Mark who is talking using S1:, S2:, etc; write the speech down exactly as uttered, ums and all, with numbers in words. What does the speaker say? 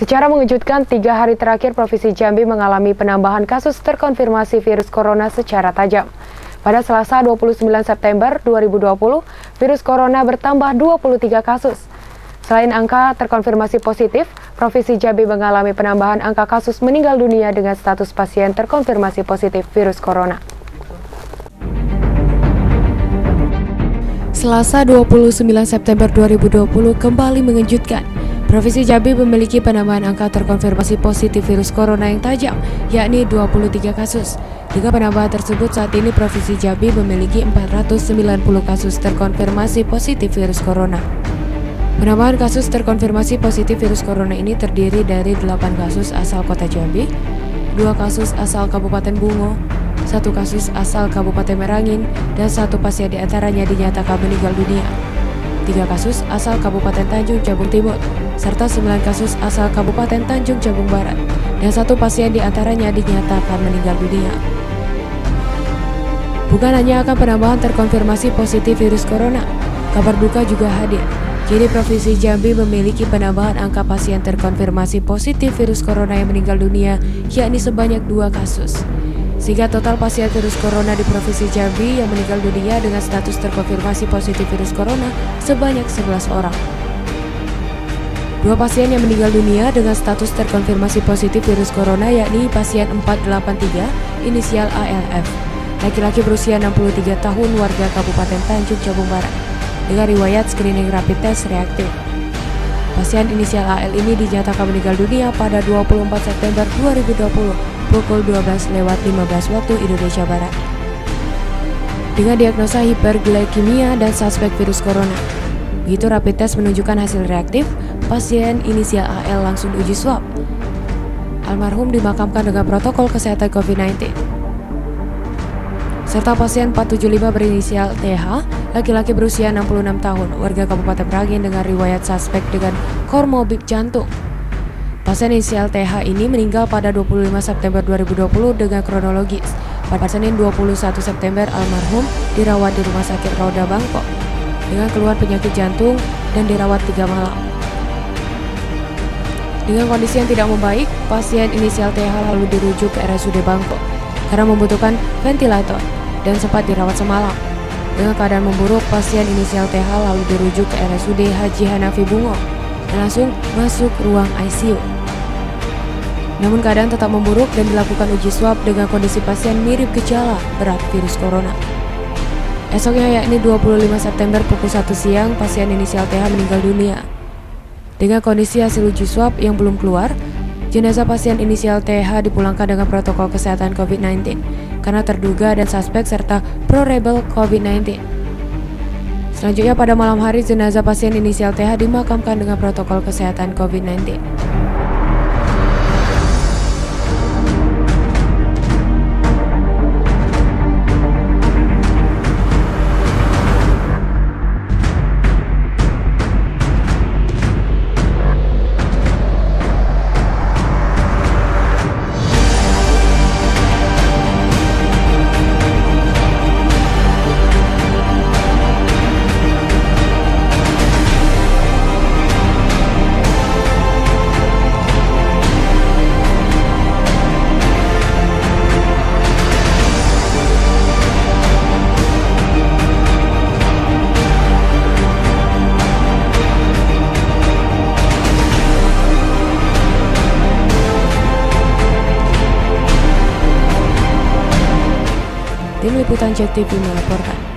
S1: Secara mengejutkan, tiga hari terakhir Provinsi Jambi mengalami penambahan kasus terkonfirmasi virus corona secara tajam. Pada Selasa dua puluh sembilan September dua ribu dua puluh, virus corona bertambah dua puluh tiga kasus. Selain angka terkonfirmasi positif, Provinsi Jambi mengalami penambahan angka kasus meninggal dunia dengan status pasien terkonfirmasi positif virus corona. Selasa dua puluh sembilan September dua ribu dua puluh kembali mengejutkan. Provinsi Jambi memiliki penambahan angka terkonfirmasi positif virus corona yang tajam, yakni dua puluh tiga kasus. Dengan penambahan tersebut, saat ini Provinsi Jambi memiliki empat ratus sembilan puluh kasus terkonfirmasi positif virus corona. Penambahan kasus terkonfirmasi positif virus corona ini terdiri dari delapan kasus asal Kota Jambi, dua kasus asal Kabupaten Bungo, satu kasus asal Kabupaten Merangin, dan satu pasien diantaranya dinyatakan meninggal dunia. Tiga kasus asal Kabupaten Tanjung Jabung Timur, serta sembilan kasus asal Kabupaten Tanjung Jabung Barat, dan satu pasien diantaranya dinyatakan meninggal dunia. Bukan hanya akan penambahan terkonfirmasi positif virus corona, kabar duka juga hadir. Kini Provinsi Jambi memiliki penambahan angka pasien terkonfirmasi positif virus corona yang meninggal dunia, yakni sebanyak dua kasus. Sehingga total pasien virus corona di Provinsi Jambi yang meninggal dunia dengan status terkonfirmasi positif virus corona sebanyak sebelas orang. Dua pasien yang meninggal dunia dengan status terkonfirmasi positif virus corona yakni pasien empat delapan tiga inisial A L F, laki-laki berusia enam puluh tiga tahun warga Kabupaten Tanjung Jabung Barat, dengan riwayat screening rapid test reaktif. Pasien inisial A L ini dinyatakan meninggal dunia pada dua puluh empat September dua ribu dua puluh pukul dua belas lewat lima belas waktu Indonesia Barat. Dengan diagnosa hiperglikemia dan suspek virus corona. Begitu rapid test menunjukkan hasil reaktif, pasien inisial A L langsung uji swab. Almarhum dimakamkan dengan protokol kesehatan COVID sembilan belas. Serta pasien empat tujuh lima berinisial T H, laki-laki berusia enam puluh enam tahun, warga Kabupaten Merangin dengan riwayat suspek dengan komorbid jantung. Pasien inisial T H ini meninggal pada dua puluh lima September dua ribu dua puluh dengan kronologis. Pada Senin dua puluh satu September, almarhum dirawat di Rumah Sakit Roda Bangkok dengan keluhan penyakit jantung dan dirawat tiga malam. Dengan kondisi yang tidak membaik, pasien inisial T H lalu dirujuk ke R S U D Bangkok karena membutuhkan ventilator dan sempat dirawat semalam. Dengan keadaan memburuk, pasien inisial T H lalu dirujuk ke R S U D Haji Hanafi Bungo dan langsung masuk ruang I C U. Namun keadaan tetap memburuk dan dilakukan uji swab dengan kondisi pasien mirip gejala berat virus corona. Esoknya yakni dua puluh lima September pukul satu siang, pasien inisial T H meninggal dunia. Dengan kondisi hasil uji swab yang belum keluar, jenazah pasien inisial T H dipulangkan dengan protokol kesehatan COVID sembilan belas karena terduga dan suspek serta probable COVID sembilan belas. Selanjutnya pada malam hari, jenazah pasien inisial T H dimakamkan dengan protokol kesehatan COVID sembilan belas. Tim Liputan Cek T V melaporkan.